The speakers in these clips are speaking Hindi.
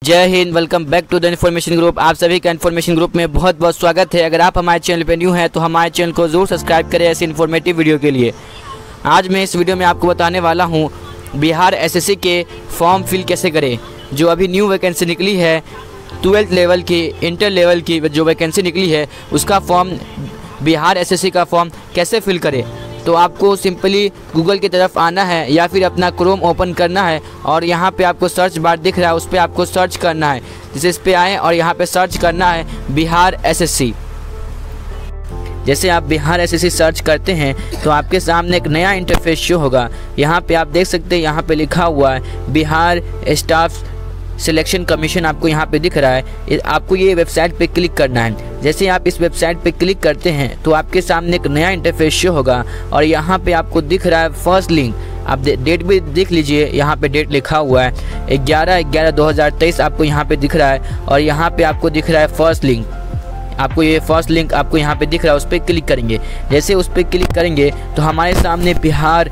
जय हिंद। Welcome back to the information group. आप सभी का इन्फॉर्मेशन ग्रुप में बहुत बहुत स्वागत है। अगर आप हमारे चैनल पे न्यू हैं तो हमारे चैनल को ज़रूर सब्सक्राइब करें ऐसे इन्फॉर्मेटिव वीडियो के लिए। आज मैं इस वीडियो में आपको बताने वाला हूँ बिहार एसएससी के फॉर्म फिल कैसे करें। जो अभी न्यू वैकेंसी निकली है 12th लेवल की, इंटर लेवल की जो वैकेंसी निकली है उसका फॉर्म, बिहार एसएससी का फॉर्म कैसे फिल करें। तो आपको सिंपली गूगल की तरफ आना है या फिर अपना क्रोम ओपन करना है और यहाँ पे आपको सर्च बार दिख रहा है, उस पर आपको सर्च करना है। जैसे इस पर आए और यहाँ पे सर्च करना है बिहार एसएससी। जैसे आप बिहार एसएससी सर्च करते हैं तो आपके सामने एक नया इंटरफेस शो होगा। यहाँ पे आप देख सकते हैं, यहाँ पे लिखा हुआ है बिहार स्टाफ सिलेक्शन कमीशन, आपको यहाँ पे दिख रहा है। आपको ये वेबसाइट पे क्लिक करना है। जैसे आप इस वेबसाइट पे क्लिक करते हैं तो आपके सामने एक नया इंटरफेस शो होगा और यहाँ पे आपको दिख रहा है फर्स्ट लिंक। आप डेट भी देख लीजिए, यहाँ पे डेट लिखा हुआ है 11/11/2023 आपको यहाँ पे दिख रहा है और यहाँ पे आपको दिख रहा है फर्स्ट लिंक। आपको ये फर्स्ट लिंक आपको यहाँ पे दिख रहा है, उस पर क्लिक करेंगे। जैसे उस पर क्लिक करेंगे तो हमारे सामने बिहार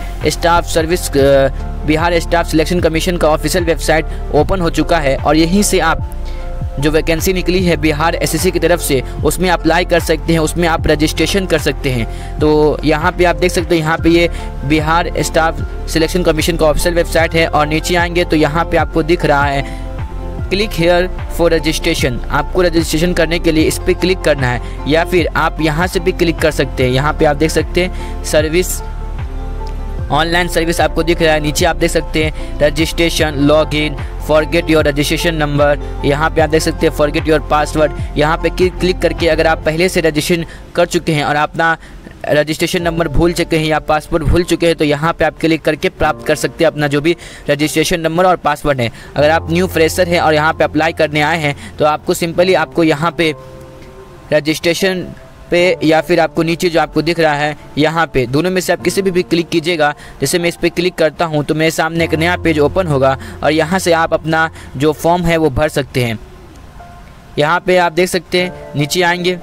स्टाफ सिलेक्शन कमीशन का ऑफिशियल वेबसाइट ओपन हो चुका है और यहीं से आप जो वैकेंसी निकली है बिहार एसएससी की तरफ से उसमें अप्लाई कर सकते हैं, उसमें आप रजिस्ट्रेशन कर सकते हैं। तो यहाँ पे आप देख सकते हैं, यहाँ पे ये बिहार स्टाफ सिलेक्शन कमीशन का ऑफिशियल वेबसाइट है और नीचे आएंगे तो यहाँ पे आपको दिख रहा है क्लिक हेयर फॉर रजिस्ट्रेशन। आपको रजिस्ट्रेशन करने के लिए इस पर क्लिक करना है या फिर आप यहाँ से भी क्लिक कर सकते हैं। यहाँ पे आप देख सकते हैं सर्विस, ऑनलाइन सर्विस आपको दिख रहा है। नीचे आप देख सकते हैं registration, login, forget your registration number. यहाँ पे आप देख सकते हैं फॉरगेट योर पासवर्ड। यहाँ पे क्लिक करके अगर आप पहले से रजिस्ट्रेशन कर चुके हैं और अपना रजिस्ट्रेशन नंबर भूल चुके हैं या पासवर्ड भूल चुके हैं तो यहाँ पे आप क्लिक करके प्राप्त कर सकते हैं अपना जो भी रजिस्ट्रेशन नंबर और पासवर्ड है। अगर आप न्यू फ्रेशर हैं और यहाँ पे अप्लाई करने आए हैं तो आपको सिंपली आपको यहाँ पे रजिस्ट्रेशन पे या फिर आपको नीचे जो आपको दिख रहा है यहाँ पे, दोनों में से आप किसी भी क्लिक कीजिएगा। जैसे मैं इस पर क्लिक करता हूँ तो मेरे सामने एक नया पेज ओपन होगा और यहाँ से आप अपना जो फॉर्म है वो भर सकते हैं। यहाँ पे आप देख सकते हैं, नीचे आएंगे,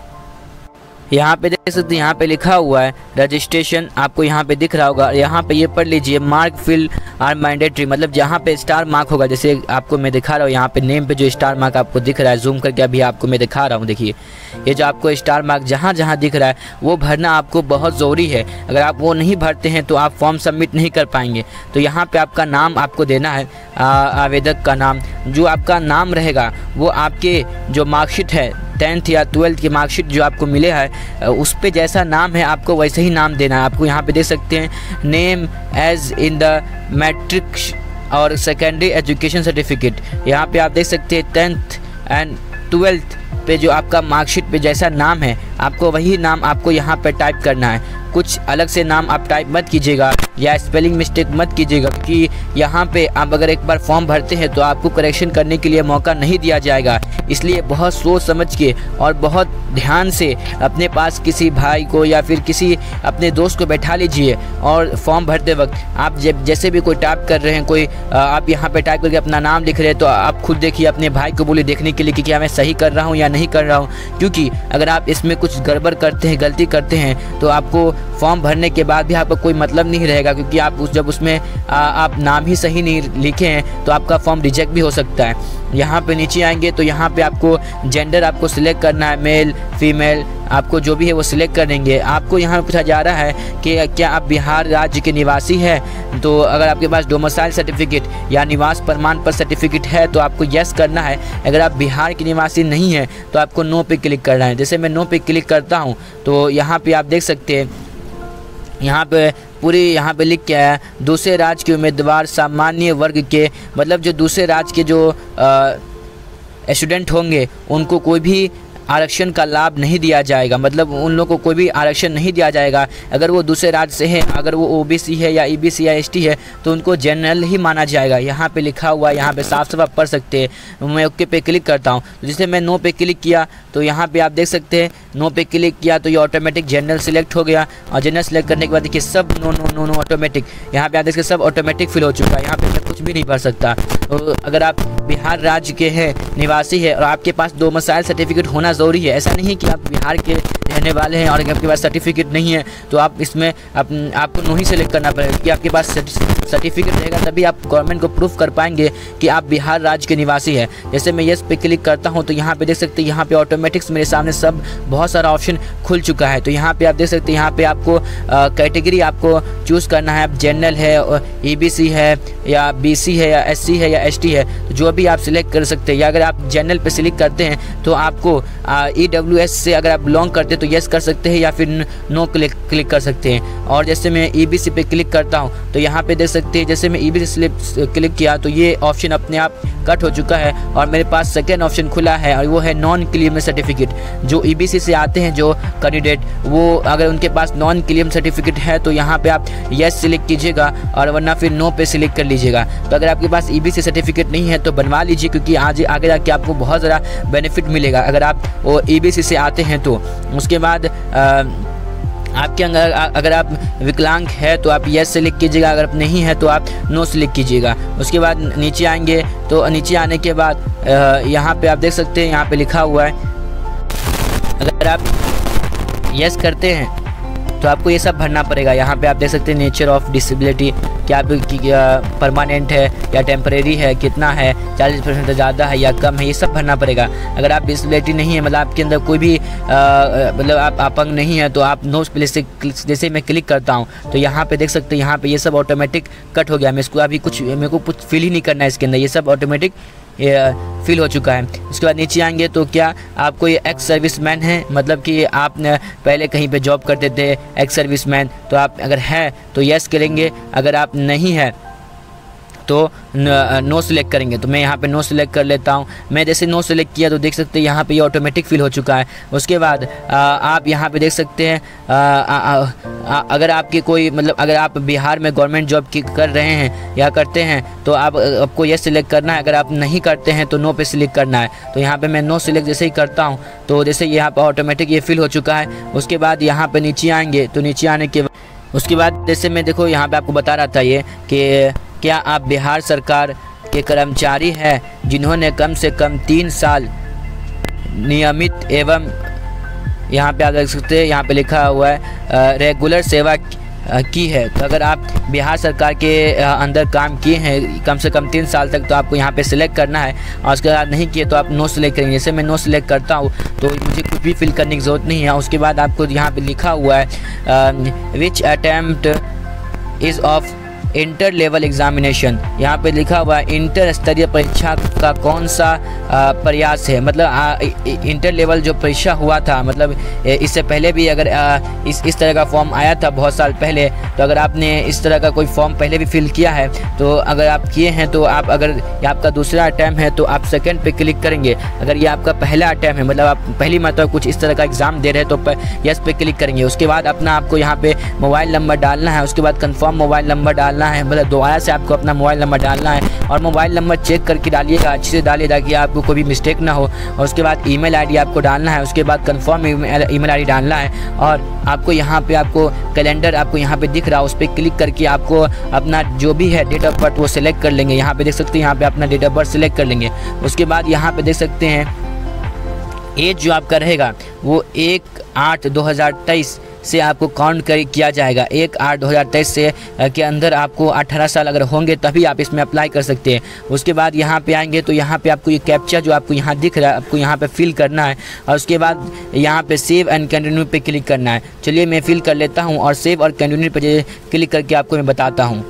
यहाँ पे देख सकते हैं, यहाँ पे लिखा हुआ है रजिस्ट्रेशन, आपको यहाँ पे दिख रहा होगा। यहाँ पे ये पढ़ लीजिए, मार्क फिल आर मैंडेटरी, मतलब जहाँ पे स्टार मार्क होगा। जैसे आपको मैं दिखा रहा हूँ, यहाँ पे नेम पे जो स्टार मार्क आपको दिख रहा है, जूम करके अभी आपको मैं दिखा रहा हूँ। देखिए ये जो आपको स्टार मार्क जहाँ जहाँ दिख रहा है वो भरना आपको बहुत ज़रूरी है। अगर आप वो नहीं भरते हैं तो आप फॉर्म सबमिट नहीं कर पाएंगे। तो यहाँ पे आपका नाम आपको देना है, आवेदक का नाम। जो आपका नाम रहेगा वो आपके जो मार्कशीट है 10th या 12th की मार्कशीट जो आपको मिले है उस पे जैसा नाम है आपको वैसे ही नाम देना है। आपको यहाँ पे देख सकते हैं name as in the matric और सेकेंडरी एजुकेशन सर्टिफिकेट। यहाँ पे आप देख सकते हैं 10th एंड 12th पे जो आपका मार्कशीट पे जैसा नाम है आपको वही नाम आपको यहाँ पे टाइप करना है। कुछ अलग से नाम आप टाइप मत कीजिएगा या स्पेलिंग मिस्टेक मत कीजिएगा, क्योंकि यहाँ पे आप अगर एक बार फॉर्म भरते हैं तो आपको करेक्शन करने के लिए मौका नहीं दिया जाएगा। इसलिए बहुत सोच समझ के और बहुत ध्यान से अपने पास किसी भाई को या फिर किसी अपने दोस्त को बैठा लीजिए और फॉर्म भरते वक्त आप जैसे भी कोई टाइप कर रहे हैं, कोई आप यहाँ पे टाइप करके अपना नाम लिख रहे हैं तो आप खुद देखिए, अपने भाई को बोलिए देखने के लिए कि क्या मैं सही कर रहा हूँ या नहीं कर रहा हूँ। क्योंकि अगर आप इसमें कुछ गड़बड़ करते हैं, गलती करते हैं तो आपको फॉर्म भरने के बाद भी आपका कोई मतलब नहीं रहेगा, क्योंकि आप जब उसमें आप नाम ही सही नहीं लिखे हैं तो आपका फॉर्म रिजेक्ट भी हो सकता है। यहाँ पे नीचे आएंगे तो यहाँ पे आपको जेंडर आपको सिलेक्ट करना है, मेल फीमेल आपको जो भी है वो सिलेक्ट कर देंगे। आपको यहाँ पूछा जा रहा है कि क्या आप बिहार राज्य के निवासी हैं। तो अगर आपके पास डोमिसाइल सर्टिफिकेट या निवास प्रमाण पत्र सर्टिफिकेट है तो आपको यस करना है। अगर आप बिहार के निवासी नहीं हैं तो आपको नो पे क्लिक करना है। जैसे मैं नो पे क्लिक करता हूँ तो यहाँ पे आप देख सकते हैं, यहाँ पे पूरी यहाँ पे लिख के आया दूसरे राज्य के उम्मीदवार सामान्य वर्ग के, मतलब जो दूसरे राज्य के जो स्टूडेंट होंगे उनको कोई भी आरक्षण का लाभ नहीं दिया जाएगा, मतलब उन लोगों को कोई भी आरक्षण नहीं दिया जाएगा। अगर वो दूसरे राज्य से हैं, अगर वो ओबीसी है या ईबीसी या एसटी है तो उनको जनरल ही माना जाएगा। यहाँ पे लिखा हुआ है, यहाँ पे साफ साफ आप पढ़ सकते हैं। मैं ओके पे क्लिक करता हूँ तो जैसे मैं नो पे क्लिक किया तो यहाँ पे आप देख सकते हैं, नो पे क्लिक किया तो ये ऑटोमेटिक जनरल सिलेक्ट हो गया और जनरल सेलेक्ट करने के बाद देखिए सब नो ऑटोमेटिक, यहाँ पे आप देख सकते सब ऑटोमेटिक फिल हो चुका है। यहाँ पे मैं कुछ भी नहीं भर सकता। तो अगर आप बिहार राज्य के हैं, निवासी है और आपके पास डोमिसाइल सर्टिफिकेट होना ज़रूरी है। ऐसा नहीं कि आप बिहार के रहने वाले हैं और आपके पास सर्टिफिकेट नहीं है तो आप इसमें आपको नो ही सेलेक्ट करना पड़ेगा, कि आपके पास सर्टिफिकेट रहेगा तभी आप गवर्नमेंट को प्रूफ कर पाएंगे कि आप बिहार राज्य के निवासी है। जैसे मैं येस पे क्लिक करता हूँ तो यहाँ पे देख सकते हैं यहाँ पे ऑटोमेटिक्स मेरे सामने सब बहुत सारा ऑप्शन खुल चुका है। तो यहाँ पे आप देख सकते हैं यहाँ पे आपको कैटेगरी आपको चूज़ करना है, आप जनरल है, EBC है या BC है या SC है या ST है, तो जो भी आप सिलेक्ट कर सकते हैं। या अगर आप जनरल पे सिलेक्ट करते हैं तो आपको EWS से अगर आप बिलोंग करते हैं तो येस कर सकते हैं या फिर नो क्लिक कर सकते हैं। और जैसे मैं EBC पे क्लिक करता हूँ तो यहाँ पे देख सकते हैं जैसे मैं EBC क्लिक किया तो ये ऑप्शन अपने आप कट हो चुका है और मेरे पास सेकेंड ऑप्शन खुला है और वो है नॉन क्लेम सर्टिफिकेट। जो EBC से आते हैं जो कैंडिडेट, वो अगर उनके पास नॉन क्लेम सर्टिफिकेट है तो यहाँ पे आप येस सिलेक्ट कीजिएगा और वरना फिर नो पे सिलेक्ट कर लीजिएगा। तो अगर आपके पास EBC सर्टिफिकेट नहीं है तो बनवा लीजिए, क्योंकि आगे जाके आपको बहुत ज़्यादा बेनिफिट मिलेगा अगर आप वो EBC से आते हैं तो। उसके बाद आपके अगर आप विकलांग है तो आप येस सिलेक्ट कीजिएगा, अगर आप नहीं है तो आप नो सिलेक्ट कीजिएगा। उसके बाद नीचे आएंगे तो नीचे आने के बाद यहाँ पे आप देख सकते हैं यहाँ पे लिखा हुआ है अगर आप येस करते हैं तो आपको ये सब भरना पड़ेगा। यहाँ पे आप देख सकते हैं नेचर ऑफ डिसेबिलिटी, क्या परमानेंट है या टेम्परेरी है, कितना है, 40% ज़्यादा है या कम है, ये सब भरना पड़ेगा। अगर आप डिसेबिलिटी नहीं है, मतलब आपके अंदर कोई भी मतलब आप अपंग नहीं है तो आप नो प्लेस से जैसे मैं क्लिक करता हूँ तो यहाँ पे देख सकते हैं यहाँ पे ये सब ऑटोमेटिक कट हो गया। मैं इसको अभी मेरे को कुछ फिल ही नहीं करना है इसके अंदर, ये सब ऑटोमेटिक फिल हो चुका है। उसके बाद नीचे आएंगे तो क्या आपको ये एक्स सर्विसमैन है, मतलब कि आप पहले कहीं पे जॉब करते थे एक्स सर्विसमैन, तो आप अगर है तो यस करेंगे, अगर आप नहीं है तो नो सिलेक्ट करेंगे। तो मैं यहाँ पे नो सिलेक्ट कर लेता हूँ। मैं जैसे नो सिलेक्ट किया तो देख सकते हैं यहाँ पे ये ऑटोमेटिक फिल हो चुका है। उसके बाद आप यहाँ पे देख सकते हैं अगर आपकी कोई मतलब अगर आप बिहार में गवर्नमेंट जॉब कर रहे हैं या करते हैं तो आपको ये सिलेक्ट करना है, अगर आप नहीं करते हैं तो नो पे सिलेक्ट करना है। तो यहाँ पर मैं नो सिलेक्ट जैसे ही करता हूँ तो जैसे यहाँ पर ऑटोमेटिक ये फिल हो चुका है। उसके बाद यहाँ पर नीचे आएंगे तो नीचे आने के उसके बाद जैसे मैं देखो यहाँ पर आपको बता रहा था ये कि क्या आप बिहार सरकार के कर्मचारी हैं जिन्होंने कम से कम 3 साल नियमित एवं यहाँ पे आप देख सकते हैं यहाँ पे लिखा हुआ है रेगुलर सेवा की है। तो अगर आप बिहार सरकार के अंदर काम किए हैं कम से कम 3 साल तक तो आपको यहाँ पे सिलेक्ट करना है, और उसके बाद नहीं किए तो आप नो सिलेक्ट करेंगे। जैसे मैं नो सिलेक्ट करता हूँ तो मुझे कुछ भी फिल करने की ज़रूरत नहीं है। उसके बाद आपको यहाँ पे लिखा हुआ है which attempt is of inter level examination, यहाँ पे लिखा हुआ है इंटर स्तरीय परीक्षा का कौन सा प्रयास है। मतलब इंटर लेवल जो परीक्षा हुआ था, मतलब इससे पहले भी अगर इस तरह का फॉर्म आया था बहुत साल पहले, तो अगर आपने इस तरह का कोई फॉर्म पहले भी फिल किया है तो अगर आप किए हैं तो आप अगर ये आपका दूसरा अटैम्प्ट है तो आप सेकंड पे क्लिक करेंगे। अगर ये आपका पहला अटैम्प्ट है मतलब आप पहली मतलब कुछ इस तरह का एग्ज़ाम दे रहे हैं तो यस पे क्लिक करेंगे। उसके बाद अपना आपको यहाँ पे मोबाइल नंबर डालना है। उसके बाद कन्फर्म मोबाइल नंबर डालना है, मतलब दोबारा से आपको अपना मोबाइल नंबर डालना है और मोबाइल नंबर चेक करके डालिएगा, अच्छे से डालिए ताकि आपको कोई भी मिस्टेक ना हो। और उसके बाद ईमेल आईडी आपको डालना है। उसके बाद कंफर्म ईमेल आईडी डालना है और आपको यहाँ पे आपको कैलेंडर आपको यहाँ पे दिख रहा है, उस पर क्लिक करके आपको अपना जो भी है डेट ऑफ बर्थ वो सिलेक्ट कर लेंगे। यहाँ पे देख सकते हैं यहाँ पे अपना डेट ऑफ बर्थ सिलेक्ट कर लेंगे। उसके बाद यहाँ पे देख सकते हैं एज जो आपका रहेगा वो 1/8/2023 से आपको काउंट किया जाएगा। 1/8/2023 से के अंदर आपको 18 साल अगर होंगे तभी आप इसमें अप्लाई कर सकते हैं। उसके बाद यहाँ पे आएंगे तो यहाँ पे आपको ये कैप्चा जो आपको यहाँ दिख रहा है आपको यहाँ पे फिल करना है और उसके बाद यहाँ पे सेव एंड कंटिन्यू पे क्लिक करना है। चलिए मैं फिल कर लेता हूँ और सेव और कंटिन्यू पे क्लिक करके आपको मैं बताता हूँ।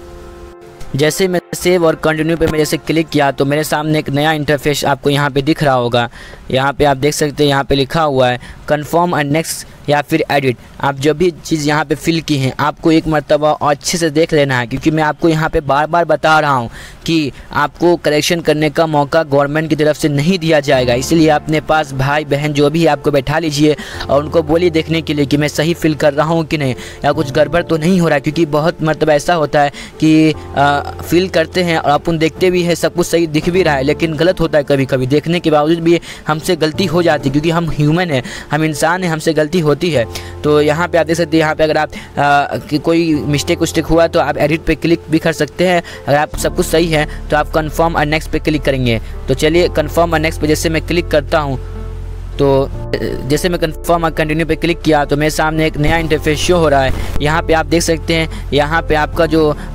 जैसे मैं सेव और कंटिन्यू पे मैं जैसे क्लिक किया तो मेरे सामने एक नया इंटरफेस आपको यहाँ पे दिख रहा होगा। यहाँ पे आप देख सकते हैं यहाँ पे लिखा हुआ है कन्फर्म एंड नेक्स्ट या फिर एडिट। आप जो भी चीज़ यहाँ पे फिल की हैं आपको एक मरतबा अच्छे से देख लेना है, क्योंकि मैं आपको यहाँ पे बार बार बता रहा हूँ कि आपको करेक्शन करने का मौका गवर्नमेंट की तरफ से नहीं दिया जाएगा। इसलिए अपने पास भाई बहन जो भी है आपको बैठा लीजिए और उनको बोलिए देखने के लिए कि मैं सही फिल कर रहा हूँ कि नहीं या कुछ गड़बड़ तो नहीं हो रहा है। क्योंकि बहुत मरतबा ऐसा होता है कि फिल करते हैं और अपन देखते भी है सब कुछ सही दिख भी रहा है लेकिन गलत होता है। कभी कभी देखने के बावजूद भी हमसे गलती हो जाती है, क्योंकि हम ह्यूमन हैं, हम इंसान हैं, हमसे गलती होती है। तो यहाँ पे आप देख सकते हैं यहाँ पे अगर आप कोई मिस्टेक उस्टेक हुआ तो आप एडिट पे क्लिक भी कर सकते हैं। अगर आप सब कुछ सही है तो आप कंफर्म और नेक्स्ट पे क्लिक करेंगे। तो चलिए कंफर्म और नेक्स्ट पे जैसे मैं क्लिक करता हूँ तो जैसे मैं कंफर्म कंटिन्यू पे क्लिक किया तो मेरे सामने एक नया इंटरफेस शो हो रहा है। यहाँ पे आप देख सकते हैं, यहाँ पे आपका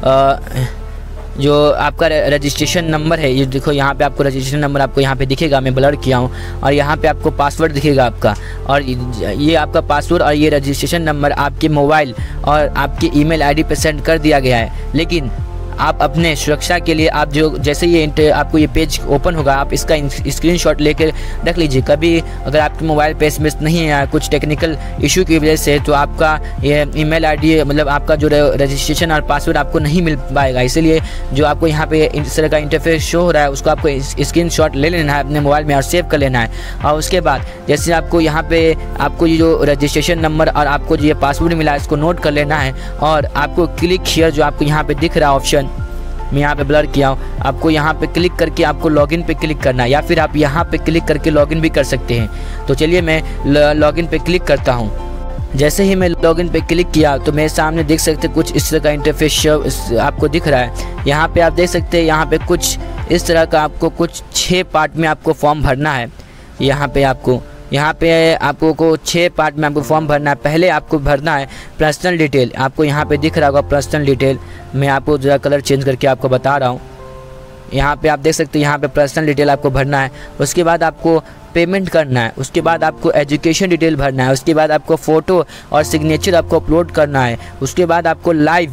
जो आपका रजिस्ट्रेशन नंबर है, ये देखो यहाँ पे आपको रजिस्ट्रेशन नंबर आपको यहाँ पे दिखेगा, मैं ब्लर किया हूँ, और यहाँ पे आपको पासवर्ड दिखेगा आपका, और ये आपका पासवर्ड और ये रजिस्ट्रेशन नंबर आपके मोबाइल और आपके ईमेल आईडी पे सेंड कर दिया गया है। लेकिन आप अपने सुरक्षा के लिए आप जो जैसे ये आपको ये पेज ओपन होगा, आप इसका स्क्रीनशॉट लेकर रख लीजिए। कभी अगर आपके मोबाइल पे एसएमएस नहीं आया कुछ टेक्निकल इशू की वजह से, तो आपका ये ईमेल आईडी मतलब आपका जो रजिस्ट्रेशन और पासवर्ड आपको नहीं मिल पाएगा। इसीलिए जो आपको यहाँ पे इस तरह का इंटरफेस शो हो रहा है, उसको आपको स्क्रीनशॉट ले लेना है अपने मोबाइल में और सेव कर लेना है। और उसके बाद जैसे आपको यहाँ पे आपको ये जो रजिस्ट्रेशन नंबर और आपको जो ये पासवर्ड मिला है, इसको नोट कर लेना है, और आपको क्लिक हियर जो आपको यहाँ पे दिख रहा है ऑप्शन, मैं यहाँ पे ब्लर किया हूँ, आपको यहाँ पे क्लिक करके आपको लॉगिन पे क्लिक करना है, या फिर आप यहाँ पे क्लिक करके लॉगिन भी कर सकते हैं। तो चलिए मैं लॉगिन पे क्लिक करता हूँ। जैसे ही मैं लॉगिन पे क्लिक किया तो मेरे सामने देख सकते हैं कुछ इस तरह का इंटरफेस आपको दिख रहा है। यहाँ पे आप देख सकते हैं, यहाँ पे कुछ इस तरह का आपको कुछ 6 पार्ट में आपको फॉर्म भरना है। यहाँ पे आपको को 6 पार्ट में आपको फॉर्म भरना है। पहले आपको भरना है पर्सनल डिटेल, आपको यहाँ पे दिख रहा होगा पर्सनल डिटेल, मैं आपको ज़रा कलर चेंज करके आपको बता रहा हूँ। यहाँ पे आप देख सकते हैं, यहाँ पे पर्सनल डिटेल आपको भरना है। उसके बाद आपको पेमेंट करना है, उसके बाद आपको एजुकेशन डिटेल भरना है, उसके बाद आपको फ़ोटो और सिग्नेचर आपको अपलोड करना है, उसके बाद आपको लाइव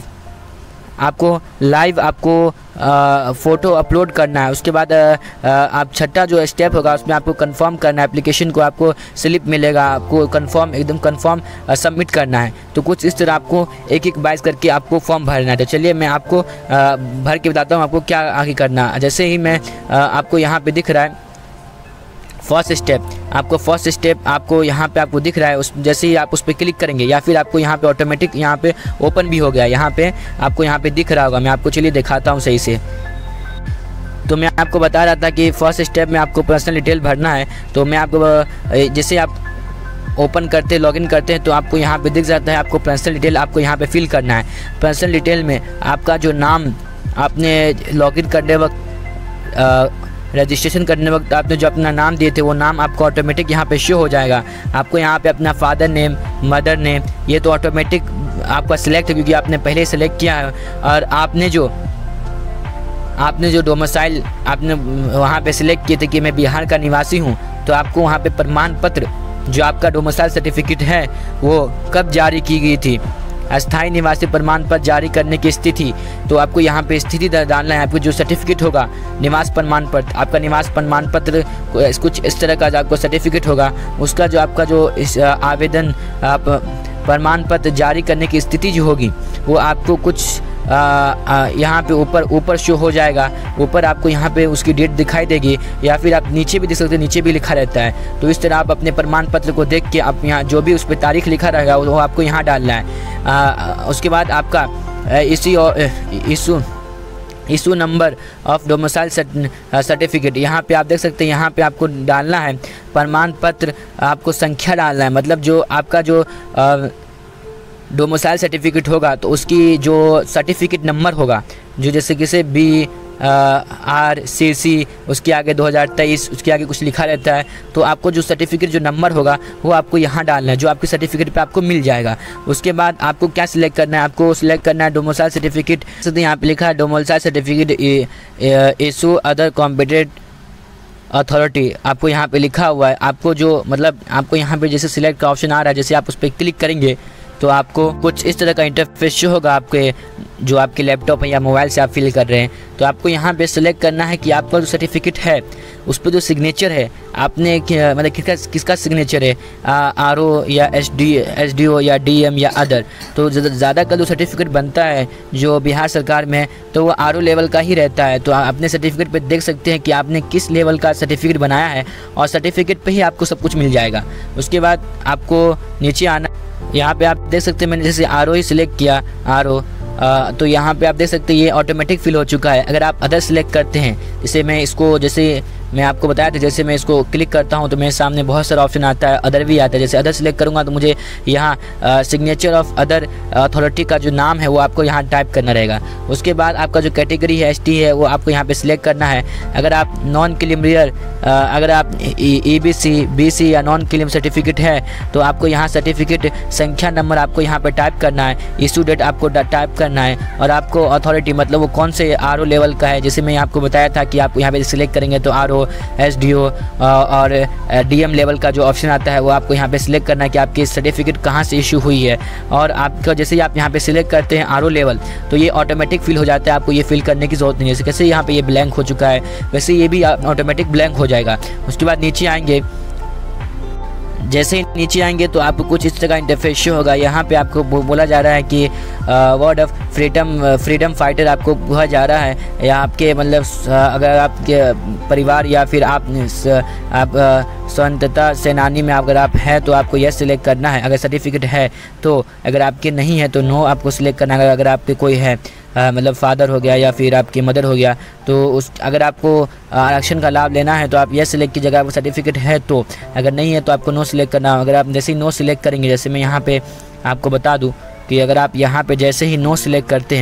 फ़ोटो अपलोड करना है। उसके बाद आप छठा जो स्टेप होगा उसमें आपको कंफर्म करना है, एप्लीकेशन को आपको स्लिप मिलेगा, आपको कंफर्म एकदम कंफर्म सबमिट करना है। तो कुछ इस तरह आपको एक बाइस करके आपको फॉर्म भरना है। तो चलिए मैं आपको भर के बताता हूँ आपको क्या आगे करना है। जैसे ही मैं आपको यहाँ पे दिख रहा है फर्स्ट स्टेप आपको यहाँ पे आपको दिख रहा है, उस जैसे ही आप उस पर क्लिक करेंगे या फिर आपको यहाँ पे ऑटोमेटिक यहाँ पे ओपन भी हो गया, यहाँ पे आपको यहाँ पे दिख रहा होगा। मैं आपको चलिए दिखाता हूँ सही से। तो मैं आपको बता रहा था कि फर्स्ट स्टेप में आपको पर्सनल डिटेल भरना है। तो मैं आपको जैसे आप ओपन करते हैं लॉगिन करते हैं तो आपको यहाँ पे दिख जाता है, आपको पर्सनल डिटेल आपको यहाँ पे फिल करना है। पर्सनल डिटेल में आपका जो नाम आपने लॉगिन करने वक्त रजिस्ट्रेशन करने वक्त आपने जो अपना नाम दिए थे वो नाम आपको ऑटोमेटिक यहाँ पे शो हो जाएगा। आपको यहाँ पे अपना फादर नेम, मदर नेम, ये तो ऑटोमेटिक आपका सिलेक्ट है क्योंकि आपने पहले सेलेक्ट किया है। और आपने जो डोमिसाइल आपने वहाँ पे सिलेक्ट किए थे कि मैं बिहार का निवासी हूँ, तो आपको वहाँ पे प्रमाण पत्र जो आपका डोमिसाइल सर्टिफिकेट है वो कब जारी की गई थी, अस्थायी निवासी प्रमाण पत्र जारी करने की स्थिति, तो आपको यहाँ पे स्थिति डालना है। आपको जो सर्टिफिकेट होगा निवास प्रमाण पत्र, आपका निवास प्रमाण पत्र कुछ इस तरह का जो आपको सर्टिफिकेट होगा, उसका जो आपका जो इस आवेदन प्रमाण पत्र जारी करने की स्थिति जो होगी वो आपको कुछ यहाँ पे ऊपर शो हो जाएगा। ऊपर आपको यहाँ पे उसकी डेट दिखाई देगी, या फिर आप नीचे भी देख सकते हैं, नीचे भी लिखा रहता है। तो इस तरह आप अपने प्रमाण पत्र को देख के आप यहाँ जो भी उस पर तारीख लिखा रहेगा वो आपको यहाँ डालना है। उसके बाद आपका issue number of domicile certificate, यहाँ पे आप देख सकते हैं, यहाँ पे आपको डालना है प्रमाण पत्र, आपको संख्या डालना है, मतलब जो आपका जो डोमिसाइल सर्टिफिकेट होगा तो उसकी जो सर्टिफिकेट नंबर होगा, जो जैसे किसे BRCC, उसके आगे 2023, उसके आगे कुछ लिखा रहता है, तो आपको जो सर्टिफिकेट जो नंबर होगा वो आपको यहाँ डालना है, जो आपके सर्टिफिकेट पे आपको मिल जाएगा। उसके बाद आपको क्या सिलेक्ट करना है, आपको सिलेक्ट करना है डोमिसाइल सर्टिफिकेट। यहाँ पे लिखा है domicile certificate issue other competent authority, आपको यहाँ पे लिखा हुआ है। आपको जो मतलब आपको यहाँ पे जैसे सिलेक्ट का ऑप्शन आ रहा है, जैसे आप उस पर क्लिक करेंगे तो आपको कुछ इस तरह का इंटरफेस शो होगा आपके जो आपके लैपटॉप है या मोबाइल से आप फिल कर रहे हैं। तो आपको यहाँ पे सिलेक्ट करना है कि आपका जो सर्टिफिकेट है उस पर जो सिग्नेचर है आपने मतलब किसका सिग्नेचर है, RO या SDO या DM या अदर। तो ज़्यादा का जो सर्टिफिकेट बनता है जो बिहार सरकार में, तो वो RO लेवल का ही रहता है। तो आप अपने सर्टिफिकेट पे देख सकते हैं कि आपने किस लेवल का सर्टिफिकेट बनाया है, और सर्टिफिकेट पे ही आपको सब कुछ मिल जाएगा। उसके बाद आपको नीचे आना, यहाँ पे आप देख सकते हैं मैंने जैसे RO ही सिलेक्ट किया RO, तो यहाँ पे आप देख सकते हैं ये ऑटोमेटिक फिल हो चुका है। अगर आप अदर सिलेक्ट करते हैं, जैसे मैं इसको जैसे मैं आपको बताया था, जैसे मैं इसको क्लिक करता हूँ तो मेरे सामने बहुत सारा ऑप्शन आता है, अदर भी आता है। जैसे अदर सिलेक्ट करूँगा तो मुझे यहाँ सिग्नेचर ऑफ अदर अथॉरिटी का जो नाम है वो आपको यहाँ टाइप करना रहेगा। उसके बाद आपका जो कैटेगरी है ST है वो आपको यहाँ पे सिलेक्ट करना है। अगर आप नॉन क्रीमियर, अगर आप EBC BC या नॉन क्रीम सर्टिफिकेट है तो आपको यहाँ सर्टिफिकेट संख्या नंबर आपको यहाँ पे टाइप करना है, इशू डेट आपको टाइप करना है, और आपको अथॉरिटी मतलब वो कौन से RO लेवल का है। जैसे मैं आपको बताया था कि आप यहाँ पे सिलेक्ट करेंगे तो RO, SDO और DM लेवल का जो ऑप्शन आता है वो आपको यहाँ पे सिलेक्ट करना है कि आपकी सर्टिफिकेट कहाँ से इशू हुई है। और आपका जैसे ही आप यहाँ पे सिलेक्ट करते हैं RO लेवल तो ये ऑटोमेटिक फिल हो जाता है, आपको ये फिल करने की ज़रूरत नहीं है। जैसे कैसे यहाँ पे ये ब्लैंक हो चुका है वैसे ये भी ऑटोमेटिक ब्लैंक हो जाएगा। उसके बाद नीचे आएंगे, जैसे ही नीचे आएंगे तो आपको कुछ इस तरह का इंटरफेस शो होगा। यहाँ पे आपको बोला जा रहा है कि वर्ड ऑफ फ्रीडम फाइटर आपको कहा जा रहा है, या आपके मतलब अगर आपके परिवार या फिर आप स्वतंत्रता सेनानी में अगर आप हैं तो आपको यस सिलेक्ट करना है अगर सर्टिफिकेट है तो। अगर आपके नहीं है तो नो आपको सिलेक्ट करना है। अगर आपके कोई है मतलब फादर हो गया या फिर आपकी मदर हो गया तो उस अगर आपको आरक्षण का लाभ लेना है तो आप यस सिलेक्ट कीजिएगा अगर सर्टिफिकेट है तो। अगर नहीं है तो आपको नो सिलेक्ट करना है। अगर आप जैसे ही नो सिलेक्ट करेंगे, जैसे मैं यहाँ पे आपको बता दूँ कि अगर आप यहाँ पे जैसे ही नो सिलेक्ट करते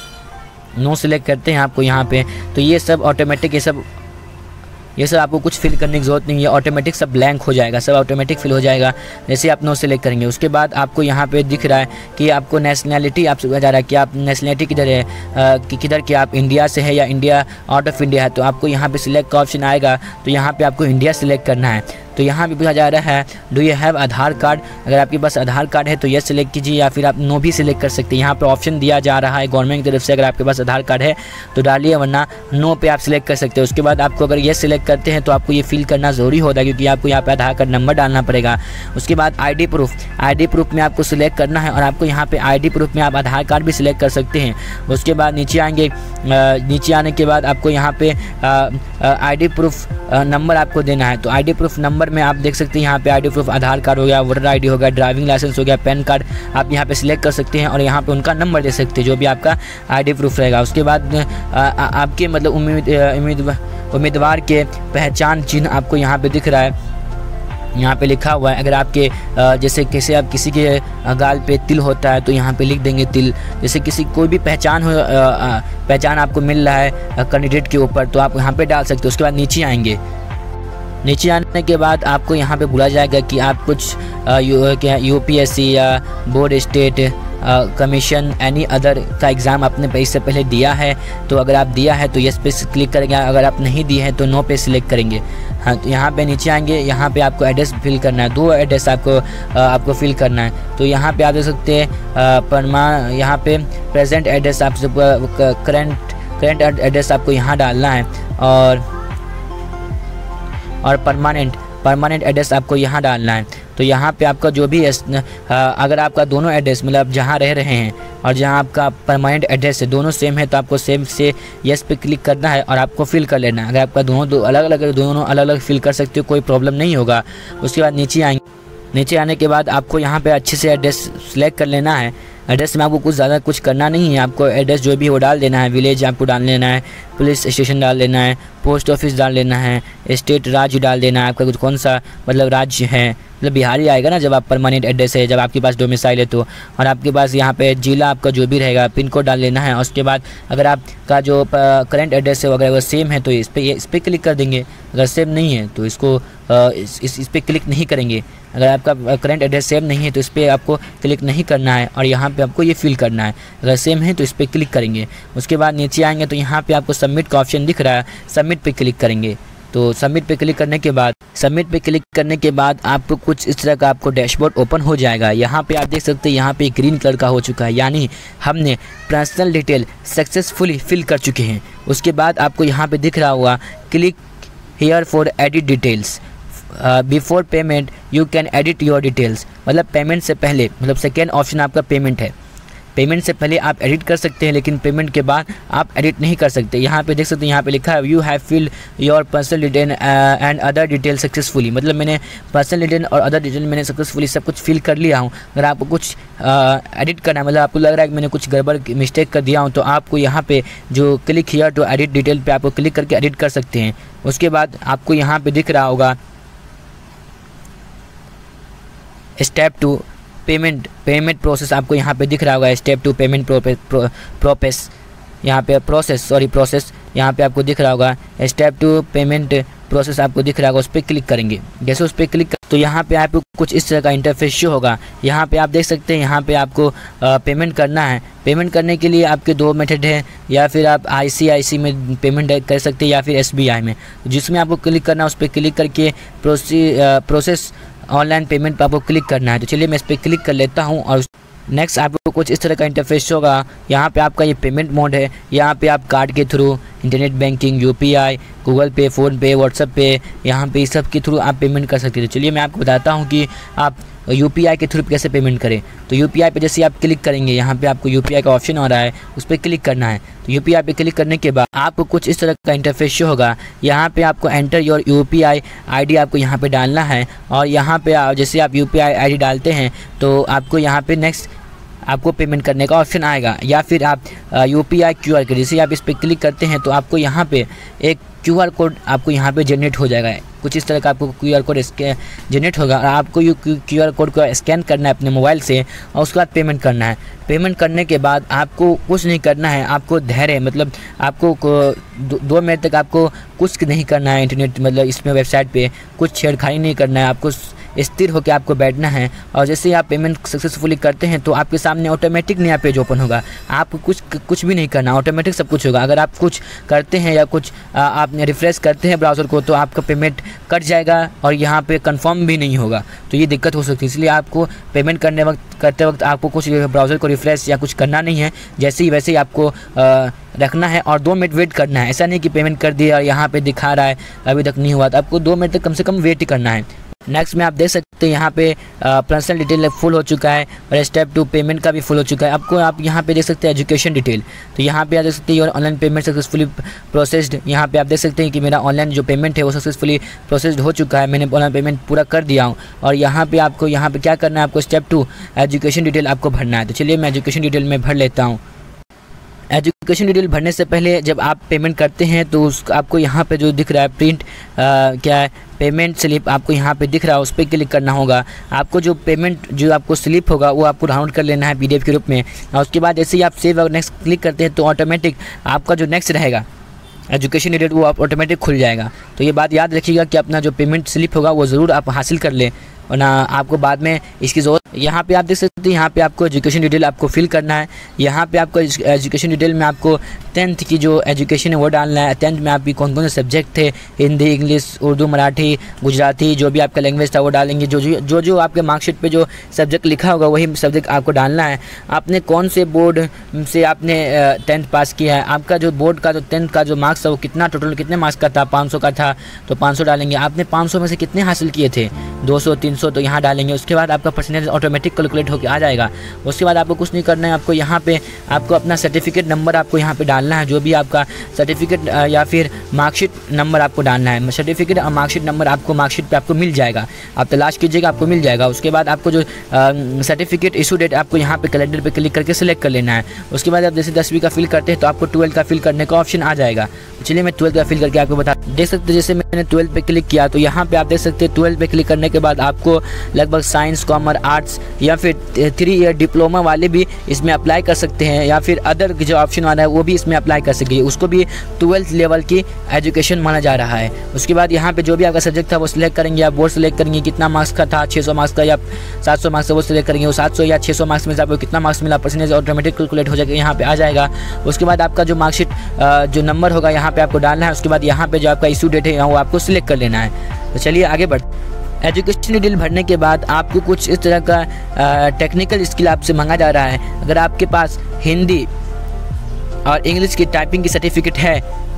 हैं आपको यहाँ पे, तो ये सब ऑटोमेटिक ये सब आपको कुछ फिल करने की ज़रूरत नहीं है, ऑटोमेटिक सब ब्लैंक हो जाएगा, सब ऑटोमेटिक फिल हो जाएगा जैसे आप नो सेलेक्ट करेंगे। उसके बाद आपको यहाँ पे दिख रहा है कि आपको नेशनैलिटी आपसे पूछा जा रहा है कि आप नेशनैलिटी किधर है, कि किधर कि आप इंडिया से है या इंडिया आउट ऑफ इंडिया है। तो आपको यहाँ पे सिलेक्ट का ऑप्शन आएगा तो यहाँ पे आपको इंडिया सिलेक्ट करना है। तो यहाँ भी पूछा जा रहा है do you have Aadhaar card, अगर आपके पास आधार कार्ड है तो यस सिलेक्ट कीजिए या फिर आप नो भी सिलेक्ट कर सकते हैं। यहाँ पे ऑप्शन दिया जा रहा है गवर्नमेंट की तरफ से, अगर आपके पास आधार कार्ड है तो डालिए, वरना नो पे आप सिलेक्ट कर सकते हैं। उसके बाद आपको अगर यस सिलेक्ट करते हैं तो आपको ये फिल करना ज़रूरी होता है क्योंकि आपको यहाँ पे आधार कार्ड नंबर डालना पड़ेगा। उसके बाद ID प्रूफ में आपको सिलेक्ट करना है और आपको यहाँ पे ID प्रूफ में आप आधार कार्ड भी सिलेक्ट कर सकते हैं। उसके बाद नीचे आएंगे, नीचे आने के बाद आपको यहाँ पे ID प्रूफ नंबर आपको देना है। तो ID प्रूफ नंबर में आप देख सकते हैं यहाँ पे ID प्रूफ आधार कार्ड हो गया, वोटर ID हो गया, ड्राइविंग लाइसेंस हो गया, पैन कार्ड आप यहाँ पे सिलेक्ट कर सकते हैं और यहाँ पे उनका नंबर दे सकते हैं जो भी आपका ID प्रूफ रहेगा। उसके बाद आपके मतलब उम्मीदवार के पहचान चिन्ह आपको यहाँ पे दिख रहा है, यहाँ पे लिखा हुआ है। अगर आपके जैसे कैसे आप किसी के गाल पे तिल होता है तो यहाँ पे लिख देंगे तिल। जैसे किसी कोई भी पहचान आपको मिल रहा है कैंडिडेट के ऊपर तो आप यहाँ पे डाल सकते हो। उसके बाद नीचे आएंगे, नीचे आने के बाद आपको यहाँ पे बोला जाएगा कि आप कुछ UPSC या board state commission any other का एग्ज़ाम आपने इससे पहले दिया है तो अगर आप दिया है तो यस पे क्लिक करेंगे, अगर आप नहीं दिए हैं तो नो पे सिलेक्ट करेंगे। हाँ, तो यहाँ पे नीचे आएंगे, यहाँ पे आपको एड्रेस फिल करना है, 2 एड्रेस आपको फिल करना है। तो यहाँ पे आप देख सकते हैं यहाँ पे प्रेजेंट एड्रेस आप करेंट एड्रेस आपको यहाँ डालना है और परमानेंट एड्रेस आपको यहाँ डालना है। तो यहाँ पे आपका जो भी अगर आपका दोनों एड्रेस मतलब जहाँ रह रहे हैं और जहाँ आपका परमानेंट एड्रेस है दोनों सेम है तो आपको सेम से यस पे क्लिक करना है और आपको फिल कर लेना है। अगर आपका दोनों अलग अलग फिल कर सकते हो, कोई प्रॉब्लम नहीं होगा। उसके बाद नीचे आएंगे, नीचे आने के बाद आपको यहाँ पे अच्छे से एड्रेस सेलेक्ट कर लेना है। एड्रेस में आपको कुछ ज़्यादा कुछ करना नहीं है, आपको एड्रेस जो भी वो डाल देना है। विलेज आपको डाल लेना है, पुलिस स्टेशन डाल देना है, पोस्ट ऑफिस डाल देना है, स्टेट राज्य डाल देना है, आपका कुछ कौन सा मतलब राज्य है, मतलब बिहार ही आएगा ना जब आप परमानेंट एड्रेस है, जब आपके पास डोमिसाइल है तो। और आपके पास यहाँ पे जिला आपका जो भी रहेगा पिन कोड डाल लेना है। और उसके बाद अगर आपका जो करंट एड्रेस है अगर वो सेम है तो इस पर क्लिक कर देंगे, अगर सेम नहीं है तो इसको इस पर क्लिक नहीं करेंगे। अगर आपका करंट एड्रेस सेम नहीं है तो इस पर आपको क्लिक नहीं करना है और यहाँ पे आपको ये फिल करना है। अगर सेम है तो इस पर क्लिक करेंगे। उसके बाद नीचे आएंगे तो यहाँ पे आपको सबमिट का ऑप्शन दिख रहा है, सबमिट पे क्लिक करेंगे। तो सबमिट पे क्लिक करने के बाद आपको कुछ इस तरह का आपको डैशबोर्ड ओपन हो जाएगा। यहाँ पे आप देख सकते हैं यहाँ पे ग्रीन कलर का हो चुका है, यानी हमने पर्सनल डिटेल सक्सेसफुली फिल कर चुके हैं। उसके बाद आपको यहाँ पे दिख रहा हुआ click here for edit details, before payment you can edit your details, मतलब पेमेंट से पहले, मतलब सेकेंड ऑप्शन आपका पेमेंट है। पेमेंट से पहले आप एडिट कर सकते हैं, लेकिन पेमेंट के बाद आप एडिट नहीं कर सकते। यहाँ पे देख सकते हैं, यहाँ पे लिखा है you have filled your personal detail and other detail successfully, मतलब मैंने पर्सनल डिटेल और अदर डिटेल मैंने सक्सेसफुली सब कुछ फिल कर लिया हूँ। अगर आपको कुछ एडिट करना है, मतलब आपको लग रहा है कि मैंने कुछ गड़बड़ मिस्टेक कर दिया हूँ, तो आपको यहाँ पे जो click here to edit detail पे आपको क्लिक करके एडिट कर सकते हैं। उसके बाद आपको यहाँ पे दिख रहा होगा स्टेप 2 पेमेंट प्रोसेस, आपको यहाँ पे दिख रहा होगा स्टेप 2 पेमेंट प्रोसेस, यहाँ पे प्रोसेस यहाँ पे आपको दिख रहा होगा स्टेप 2 पेमेंट प्रोसेस आपको दिख रहा होगा। उस पर क्लिक करेंगे, जैसे उस पर क्लिक तो यहाँ पे आपको कुछ इस तरह का इंटरफेस शो होगा। यहाँ पे आप देख सकते हैं, यहाँ पे आपको पेमेंट करना है। पेमेंट करने के लिए आपके 2 मेथड है, या फिर आप ICICI में पेमेंट कर सकते हैं या फिर SBI में। जिसमें आपको क्लिक करना है उस पर क्लिक करके प्रोसेस ऑनलाइन पेमेंट पर आपको क्लिक करना है। तो चलिए मैं इस पर क्लिक कर लेता हूँ और नेक्स्ट आपको कुछ इस तरह का इंटरफेस होगा। यहाँ पे आपका ये पेमेंट मोड है, यहाँ पे आप कार्ड के through, internet banking, UPI, Google Pay, PhonePe, WhatsApp pay, यहाँ पे इस सब के थ्रू आप पेमेंट कर सकते हैं। तो चलिए मैं आपको बताता हूँ कि आप UPI के थ्रू कैसे पेमेंट करें। तो UPI पे जैसे आप क्लिक करेंगे, यहाँ पे आपको UPI का ऑप्शन आ रहा है, उस पर क्लिक करना है। तो UPI पे क्लिक करने के बाद आपको कुछ इस तरह का इंटरफेस शो होगा। यहाँ पे आपको एंटर योर UPI ID आपको यहाँ पे डालना है, और यहाँ पे जैसे आप UPI ID डालते हैं तो आपको यहाँ पे नेक्स्ट आपको पेमेंट करने का ऑप्शन आएगा, या फिर आप UPI QR कोड, जैसे आप इस पर क्लिक करते हैं तो आपको यहाँ पे एक QR कोड आपको यहाँ पे जनरेट हो जाएगा। कुछ इस तरह का आपको QR कोड जनरेट होगा, और आपको QR कोड को स्कैन करना है अपने मोबाइल से, और उसके बाद पेमेंट करना है। पेमेंट करने के बाद आपको कुछ नहीं करना है, आपको धैर्य, मतलब आपको 2 मिनट तक आपको कुछ नहीं करना है। इंटरनेट मतलब इसमें वेबसाइट पे कुछ छेड़खानी नहीं करना है, आपको स्थिर होकर आपको बैठना है। और जैसे ही आप पेमेंट सक्सेसफुली करते हैं तो आपके सामने ऑटोमेटिक नया पेज ओपन होगा। आपको कुछ भी नहीं करना, ऑटोमेटिक सब कुछ होगा। अगर आप कुछ करते हैं या कुछ आप रिफ्रेश करते हैं ब्राउज़र को, तो आपका पेमेंट कट जाएगा और यहाँ पे कंफर्म भी नहीं होगा, तो ये दिक्कत हो सकती है। इसलिए आपको पेमेंट करते वक्त आपको कुछ ब्राउज़र को रिफ्रेश या कुछ करना नहीं है, जैसे ही वैसे ही आपको रखना है और 2 मिनट वेट करना है। ऐसा नहीं कि पेमेंट कर दिया और यहाँ पे दिखा रहा है अभी तक नहीं हुआ, तो आपको 2 मिनट तक कम से कम वेट करना है। नेक्स्ट में आप देख सकते हैं यहाँ पे पर्सनल डिटेल फुल हो चुका है, और स्टेप 2 पेमेंट का भी फुल हो चुका है। आप यहाँ पे देख सकते हैं एजुकेशन डिटेल, तो यहाँ पे आप देख सकते हैं और ऑनलाइन पेमेंट सक्सेसफुली प्रोसेस्ड। यहाँ पे आप देख सकते हैं कि मेरा ऑनलाइन जो पेमेंट है वो सक्सेसफुली प्रोसेस्ड हो चुका है, मैंने ऑनलाइन पेमेंट पूरा कर दिया हूँ। और यहाँ पे आपको यहाँ पे क्या करना है, आपको स्टेप 2 एजुकेशन डिटेल आपको भरना है। तो चलिए मैं एजुकेशन डिटेल में भर लेता हूँ। एजुकेशन डिटेल भरने से पहले जब आप पेमेंट करते हैं तो आपको यहाँ पे जो दिख रहा है प्रिंट क्या है पेमेंट स्लिप, आपको यहाँ पे दिख रहा है, उस पर क्लिक करना होगा। आपको जो पेमेंट जो आपको स्लिप होगा वो आपको डाउनलोड कर लेना है PDF के रूप में, और उसके बाद जैसे ही आप सेव और नेक्स्ट क्लिक करते हैं तो ऑटोमेटिक आपका जो नेक्स्ट रहेगा एजुकेशन डिटेल वो आप ऑटोमेटिक खुल जाएगा। तो ये बात याद रखिएगा कि अपना जो पेमेंट स्लिप होगा वो ज़रूर आप हासिल कर लें, वरना आपको बाद में इसकी ज़रूरत। यहाँ पे आप देख सकते हैं, यहाँ पे आपको एजुकेशन डिटेल आपको फिल करना है। यहाँ पे आपको एजुकेशन डिटेल में आपको 10th की जो एजुकेशन है वो डालना है। 10th में आपकी कौन कौन से सब्जेक्ट थे, हिंदी, इंग्लिश, उर्दू, मराठी, गुजराती, जो भी आपका लैंग्वेज था वो डालेंगे। जो आपके मार्कशीट पे जो सब्जेक्ट लिखा होगा वही सब्जेक्ट आपको डालना है। आपने कौन से बोर्ड से आपने 10th पास किया है, आपका जो बोर्ड का जो 10th का जो मार्क्स है वो कितना टोटल कितने मार्क्स का था, 500 का था तो 500 डालेंगे। आपने 500 में से कितने हासिल किए थे, 200, 300, तो यहाँ डालेंगे। उसके बाद आपका परसेंटेज ऑटोमेटिक कैलकुलेट होकर आ जाएगा। उसके बाद आपको कुछ नहीं करना है, आपको यहाँ पे आपको अपना सर्टिफिकेट नंबर आपको यहाँ पे डालना है, जो भी आपका सर्टिफिकेट या फिर मार्कशीट नंबर आपको डालना है। सर्टिफिकेट और मार्कशीट नंबर आपको मार्कशीट पे आपको मिल जाएगा, आप तलाश कीजिएगा आपको मिल जाएगा। उसके बाद आपको जो सर्टिफिकेट इशू डेट आपको यहाँ पे कैलेंडर पे क्लिक करके सिलेक्ट कर लेना है। उसके बाद आप जैसे 10वीं का फिल करते हैं तो आपको 12th का फिल करने का ऑप्शन आ जाएगा। चलिए मैं 12th का फिल करके आपको बता देख सकते हैं। जैसे मैंने 12th पे क्लिक किया तो यहाँ पे आप देख सकते हैं 12th पे क्लिक करने के बाद आपको लगभग साइंस, कॉमर्स, आर्ट्स या फिर 3 ईयर डिप्लोमा वाले भी इसमें अप्लाई कर सकते हैं, या फिर अदर जो ऑप्शन आ रहा है वो भी इसमें अप्लाई कर सकते हैं। उसको भी 12th लेवल की एजुकेशन माना जा रहा है। उसके बाद यहाँ पे जो भी आपका सब्जेक्ट था वो सिलेक्ट करेंगे, आप बोर्ड सेलेक्ट करेंगे कितना मार्क्स का था, 600 मार्क्स का या 700 मार्क्स का, वो सिलेक्ट करेंगे। वो 700 या 600 मार्क्स में से आपको कितना मार्क्स मिला, परसेंटेज ऑटोमेटिक कैलकुलेट हो जाएगा, यहाँ पे आ जाएगा। उसके बाद आपका जो मार्कशीट जो नंबर होगा यहाँ पे आपको डालना है। उसके बाद यहाँ पे जो आपका इशू डेट है वो आपको सिलेक्ट कर लेना है। तो चलिए आगे बढ़। एजुकेशन डिटेल भरने के बाद आपको कुछ इस तरह का टेक्निकल स्किल आपसे मांगा जा रहा है। अगर आपके पास हिंदी और इंग्लिश की टाइपिंग की सर्टिफिकेट है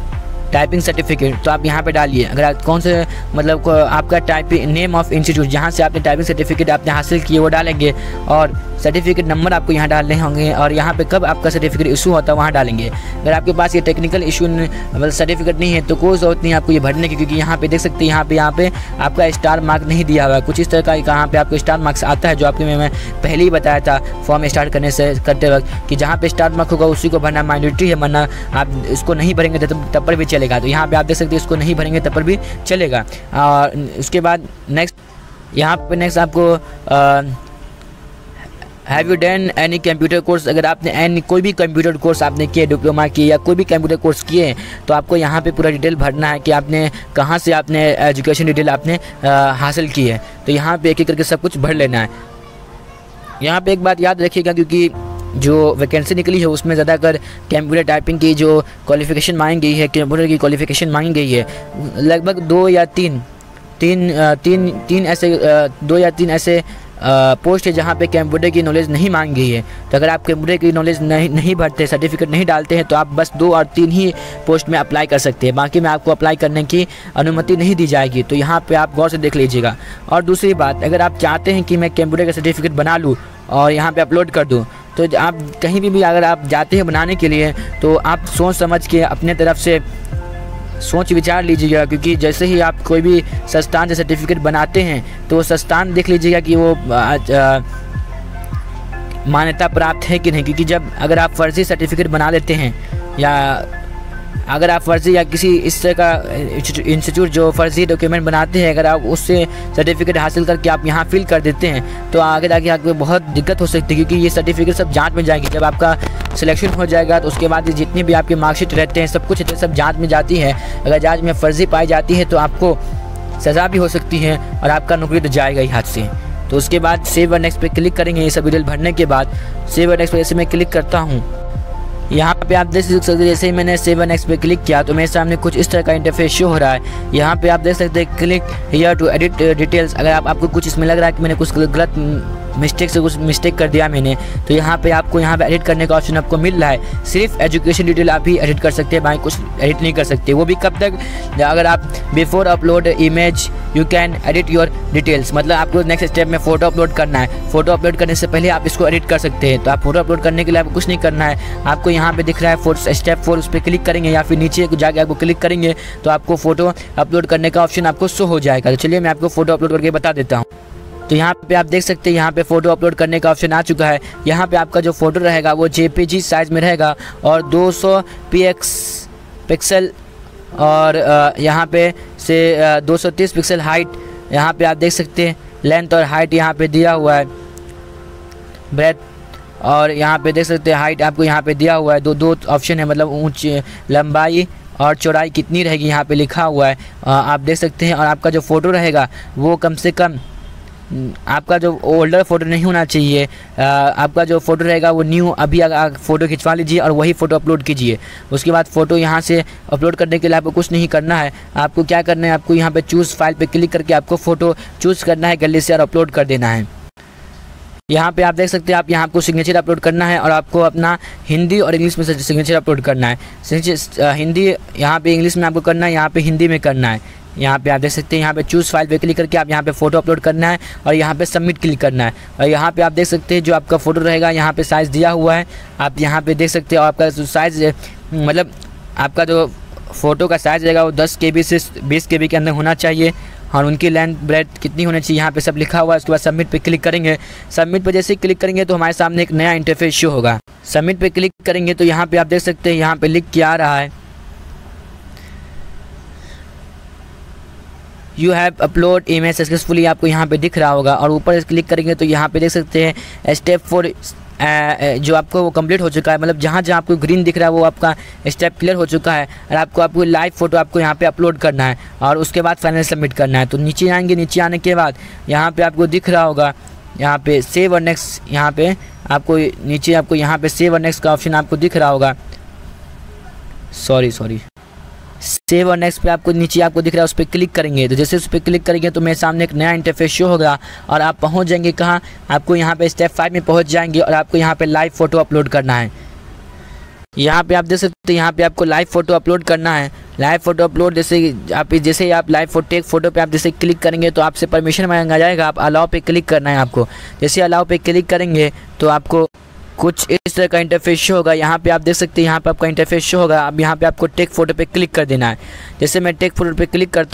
टाइपिंग सर्टिफिकेट, तो आप यहाँ पे डालिए। अगर आप कौन से मतलब आपका टाइपिंग नेम ऑफ इंस्टीट्यूट जहाँ से आपने टाइपिंग सर्टिफिकेट आपने हासिल किए वो डालेंगे, और सर्टिफिकेट नंबर आपको यहाँ डालने होंगे, और यहाँ पे कब आपका सर्टिफिकेट इशू होता है वहाँ डालेंगे। अगर आपके पास ये टेक्निकल इशू मतलब सर्टिफिकेट नहीं है तो कोई ज़रूरत नहीं आपको ये भरने की, क्योंकि यहाँ पे देख सकते हैं यहाँ पे आपका स्टार मार्क नहीं दिया हुआ है। कुछ इस तरह का यहाँ पे आपको स्टार मार्क्स आता है, जो आपको मैं पहले ही बताया था फॉर्म स्टार्ट करते वक्त कि जहाँ पे स्टार मार्क होगा उसी को भरना माइनॉरिटी है, वरना आप इसको नहीं भरेंगे तब पर भी चलेगा। तो यहाँ पे आप देख सकते हैं इसको नहीं भरेंगे तब पर भी चलेगा। और उसके बाद नेक्स्ट आपको have you done any computer course, अगर आपने कोई भी कंप्यूटर कोर्स आपने किए, डिप्लोमा किए या कोई भी कंप्यूटर कोर्स किए, तो आपको यहाँ पे पूरा डिटेल भरना है कि आपने कहाँ से आपने एजुकेशन डिटेल आपने हासिल की है। तो यहाँ पे एक एक करके सब कुछ भर लेना है। यहाँ पे एक बात याद रखिएगा, क्योंकि जो वैकेंसी निकली है उसमें ज़्यादातर कंप्यूटर टाइपिंग की जो क्वालिफ़िकेशन मांगी गई है, कंप्यूटर की क्वालिफ़िकेशन मांगी गई है, लगभग 2 या 3 ऐसे पोस्ट है जहाँ पे कंप्यूटर की नॉलेज नहीं मांगी गई है। तो अगर आप कंप्यूटर की नॉलेज नहीं भरते, सर्टिफिकेट नहीं डालते हैं, तो आप बस 2 और 3 ही पोस्ट में अप्लाई कर सकते हैं, बाकी में आपको अप्लाई करने की अनुमति नहीं दी जाएगी। तो यहाँ पे आप गौर से देख लीजिएगा। और दूसरी बात, अगर आप चाहते हैं कि मैं कंप्यूटर का सर्टिफिकेट बना लूँ और यहाँ पर अपलोड कर दूँ, तो आप कहीं भी अगर आप जाते हैं बनाने के लिए, तो आप सोच समझ के अपने तरफ से सोच विचार लीजिएगा, क्योंकि जैसे ही आप कोई भी संस्थान से सर्टिफिकेट बनाते हैं तो संस्थान देख लीजिएगा कि वो मान्यता प्राप्त है कि नहीं। क्योंकि अगर आप फर्जी सर्टिफिकेट बना लेते हैं, या अगर आप फर्जी या किसी इस तरह का इंस्टीट्यूट जो फर्जी डॉक्यूमेंट बनाते हैं, अगर आप उससे सर्टिफिकेट हासिल करके आप यहाँ फिल कर देते हैं, तो आगे जाके आपको बहुत दिक्कत हो सकती है, क्योंकि ये सर्टिफिकेट सब जांच में जाएगी। जब आपका सिलेक्शन हो जाएगा तो उसके बाद जितनी भी आपके मार्कशीट रहते हैं सब कुछ सब जांच में जाती है। अगर जांच में फर्जी पाई जाती है तो आपको सज़ा भी हो सकती है और आपका नौकरी तो जाएगा ही हाथ से। तो उसके बाद सेव और नेक्स्ट पे क्लिक करेंगे। ये सब डिटेल भरने के बाद सेव और नेक्स्ट पे जैसे मैं क्लिक करता हूँ, यहाँ पे आप देख सकते हैं जैसे ही मैंने सेव एंड नेक्स्ट पे क्लिक किया तो मेरे सामने कुछ इस तरह का इंटरफेस शो हो रहा है। यहाँ पे आप देख सकते हैं click here to edit details. अगर आपको कुछ इसमें लग रहा है कि मैंने कुछ गलत कुछ मिस्टेक कर दिया मैंने, तो यहाँ पे आपको यहाँ पे एडिट करने का ऑप्शन आपको मिल रहा है। सिर्फ एजुकेशन डिटेल आप ही एडिट कर सकते हैं, बाकी कुछ एडिट नहीं कर सकते। वो भी कब तक, अगर आप before upload image you can edit your details, मतलब आपको नेक्स्ट स्टेप में फ़ोटो अपलोड करना है। फ़ोटो अपलोड करने से पहले आप इसको एडिट कर सकते हैं। तो आप फ़ोटो अपलोड करने के लिए आपको कुछ नहीं करना है, आपको यहाँ पे दिख रहा है स्टेप 4, उस पर क्लिक करेंगे या फिर नीचे जाके आपको क्लिक करेंगे तो आपको फ़ोटो अपलोड करने का ऑप्शन आपको शो हो जाएगा। तो चलिए मैं आपको फ़ोटो अपलोड करके बता देता हूँ। तो यहाँ पे आप देख सकते हैं यहाँ पे फ़ोटो अपलोड करने का ऑप्शन आ चुका है। यहाँ पे आपका जो फ़ोटो रहेगा वो JPG साइज़ में रहेगा और 200 पिक्सल और यहाँ पे से 230 पिक्सल हाइट यहाँ पे आप देख सकते हैं। लेंथ और हाइट यहाँ पे दिया हुआ है, ब्रेथ और यहाँ पे देख सकते हैं हाइट आपको यहाँ पे दिया हुआ है। दो ऑप्शन है, मतलब ऊंची लंबाई और चौड़ाई कितनी रहेगी यहाँ पे लिखा हुआ है, आप देख सकते हैं। और आपका जो फ़ोटो रहेगा वो कम से कम आपका जो ओल्डर फ़ोटो नहीं होना चाहिए, आपका जो फ़ोटो रहेगा वो न्यू अभी फ़ोटो खिंचवा लीजिए और वही फ़ोटो अपलोड कीजिए। उसके बाद फ़ोटो यहाँ से अपलोड करने के लिए आपको कुछ नहीं करना है। आपको क्या करना है, आपको यहाँ पे चूज़ फाइल पे क्लिक करके आपको फ़ोटो चूज़ करना है गैलरी से और अपलोड कर देना है। यहाँ पे आप देख सकते हैं आप यहाँ आपको सिग्नेचर अपलोड करना है और आपको अपना हिंदी और इंग्लिश में से सिग्नेचर अपलोड करना है। हिंदी यहाँ पे इंग्लिश में आपको करना है, यहाँ पे हिंदी में करना है। यहाँ पे आप देख सकते हैं यहाँ पे चूज़ फाइल पे क्लिक करके आप यहाँ पे फ़ोटो अपलोड करना है और यहाँ पे सबमिट क्लिक करना है। और यहाँ पे आप देख सकते हैं जो आपका फ़ोटो रहेगा यहाँ पे साइज़ दिया हुआ है, आप यहाँ पे देख सकते हैं। और आपका जो साइज़ मतलब आपका जो फ़ोटो का साइज़ रहेगा वो 10 KB से 20 KB के अंदर होना चाहिए और उनकी लेंथ ब्रेथ कितनी होनी चाहिए यहाँ पे सब लिखा हुआ है। उसके बाद सबमिट पे क्लिक करेंगे। सबमिट पे जैसे ही क्लिक करेंगे तो हमारे सामने एक नया इंटरफेस शो होगा। सबमिट पे क्लिक करेंगे तो यहाँ पे आप देख सकते हैं यहाँ पे लिख के आ रहा है you have upload image successfully, आपको यहाँ पे दिख रहा होगा। और ऊपर क्लिक करेंगे तो यहाँ पे देख सकते हैं स्टेप 4 जो आपको वो कंप्लीट हो चुका है, मतलब जहाँ जहाँ आपको ग्रीन दिख रहा है वो आपका स्टेप क्लियर हो चुका है। और आपको लाइव फ़ोटो आपको यहाँ पे अपलोड करना है और उसके बाद फाइनल सबमिट करना है। तो नीचे आएंगे, नीचे आने के बाद यहाँ पे आपको दिख रहा होगा यहाँ पे सेव और नेक्स्ट, यहाँ पे आपको नीचे आपको यहाँ पे सेव और नेक्स्ट का ऑप्शन आपको दिख रहा होगा। सॉरी सेव और नेक्स्ट पे आपको नीचे आपको दिख रहा है, उस पर क्लिक करेंगे। तो जैसे उस पर क्लिक करेंगे तो मेरे सामने एक नया इंटरफेस शो होगा और आप पहुंच जाएंगे कहाँ, आपको यहाँ पे स्टेप 5 में पहुंच जाएंगे और आपको यहाँ पे लाइव फ़ोटो अपलोड करना है। यहाँ पे आप देख सकते हैं, यहाँ पे आपको लाइव फोटो अपलोड करना है। लाइव फोटो अपलोड जैसे ही आप लाइव फोटो टेक फोटो पे आप जैसे क्लिक करेंगे तो आपसे परमिशन मांगा जाएगा। आप अलाउ पे क्लिक करना है आपको। जैसे अलाउ पे क्लिक करेंगे तो आपको कुछ इस तरह का इंटरफेस शो होगा। यहाँ पे आप देख सकते हैं, यहाँ पे आपका इंटरफेस शो होगा। अब यहाँ पे आपको टेक फोटो पे क्लिक कर देना है। जैसे मैं टेक फोटो पे क्लिक करता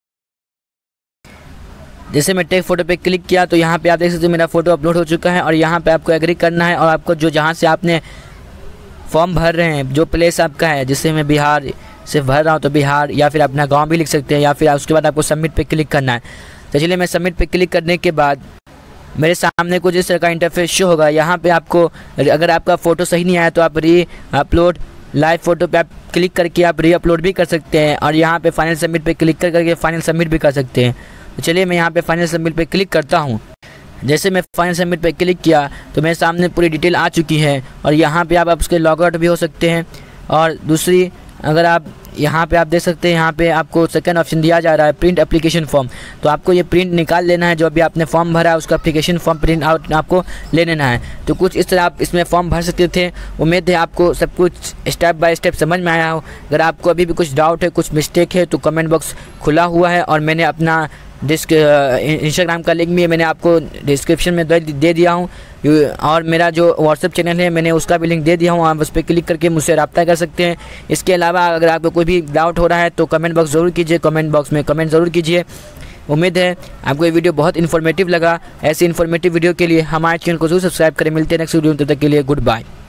जैसे मैं टेक फोटो पे क्लिक किया तो यहाँ पे आप देख सकते हैं मेरा फोटो अपलोड हो चुका है। और यहाँ पे आपको एग्री करना है और आपको जो जहाँ से आपने फॉर्म भर रहे हैं, जो प्लेस आपका है, जैसे मैं बिहार से भर रहा हूँ तो बिहार या फिर अपना गांव भी लिख सकते हैं, या फिर उसके बाद आपको सबमिट पे क्लिक करना है। तो चलिए मैं सबमिट पे क्लिक करने के बाद मेरे सामने कुछ इस तरह का इंटरफेस शो होगा। यहाँ पे आपको अगर आपका फ़ोटो सही नहीं आया तो आप री अपलोड लाइव फ़ोटो पे आप क्लिक करके आप री अपलोड भी कर सकते हैं। और यहाँ पे फाइनल सबमिट पे क्लिक करके फाइनल सबमिट भी कर सकते हैं। तो चलिए मैं यहाँ पे फाइनल सबमिट पे क्लिक करता हूँ। जैसे मैं फाइनल सबमिट पे क्लिक किया तो मेरे सामने पूरी डिटेल आ चुकी है। और यहाँ पे आप उसके लॉग आउट भी हो सकते हैं। और दूसरी, अगर आप यहाँ पे आप देख सकते हैं, यहाँ पे आपको सेकंड ऑप्शन दिया जा रहा है प्रिंट एप्लीकेशन फॉर्म। तो आपको ये प्रिंट निकाल लेना है, जो अभी आपने फॉर्म भरा है उसका एप्लीकेशन फॉर्म प्रिंट आउट आपको ले लेना है। तो कुछ इस तरह आप इसमें फॉर्म भर सकते थे। उम्मीद है आपको सब कुछ स्टेप बाय स्टेप समझ में आया हो। अगर आपको अभी भी कुछ डाउट है, कुछ मिस्टेक है तो कमेंट बॉक्स खुला हुआ है। और मैंने अपना इंस्टाग्राम का लिंक भी मैंने आपको डिस्क्रिप्शन में दे दिया हूँ। और मेरा जो व्हाट्सएप चैनल है मैंने उसका भी लिंक दे दिया हूँ, आप उस पर क्लिक करके मुझसे रब्ता कर सकते हैं। इसके अलावा अगर आपको कोई भी डाउट हो रहा है तो कमेंट बॉक्स ज़रूर कीजिए, कमेंट बॉक्स में कमेंट ज़रूर कीजिए। उम्मीद है आपको ये वीडियो बहुत इन्फॉर्मेटिव लगा। ऐसी इन्फॉर्मेटिव वीडियो के लिए हमारे चैनल को ज़रूर सब्सक्राइब करें। मिलते हैं नेक्स्ट वीडियो में, तब तक के लिए गुड बाय।